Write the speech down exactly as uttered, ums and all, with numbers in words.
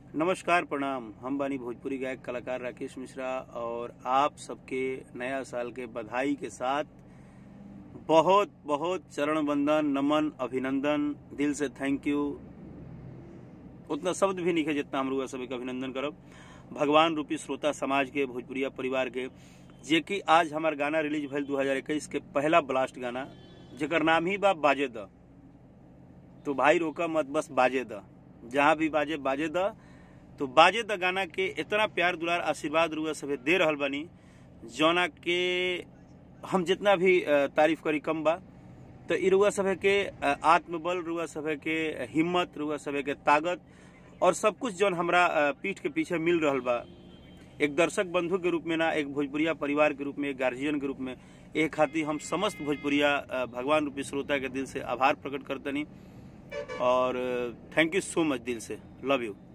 नमस्कार, प्रणाम। हम बानी भोजपुरी गायक कलाकार राकेश मिश्रा और आप सबके नया साल के बधाई के साथ बहुत बहुत चरण वंदन, नमन, अभिनंदन, दिल से थैंक यू। उतना शब्द भी नहीं है जितना हम लोग सभी का अभिनंदन करब भगवान रूपी श्रोता समाज के, भोजपुरिया परिवार के, जे कि आज हमार गाना रिलीज भइल दो हज़ार इक्कीस के पहला ब्लास्ट गाना, जेकर नाम ही बा बाजे द। तो भाई रोका मत, बस बाजे द, जहाँ भी बाजे बाजे द। तो बाजे द गाना के इतना प्यार दुलार आशीर्वाद रुआ सभे दे रहल बानी, जौना के हम जितना भी तारीफ करी कम बा। तो इ रुआ सभे के आत्मबल, रुआ सभे के हिम्मत, रुआ सभे के ताकत और सब कुछ जौन हमरा पीठ के पीछे मिल रहल बा, एक दर्शक बंधु के रूप में ना, एक भोजपुरिया परिवार के रूप में, एक गार्जियन के रूप में, एक खातिर हम समस्त भोजपुरिया भगवान रूपी श्रोता के दिल से आभार प्रकट करतनी और थैंक यू सो मच, दिल से लव यू।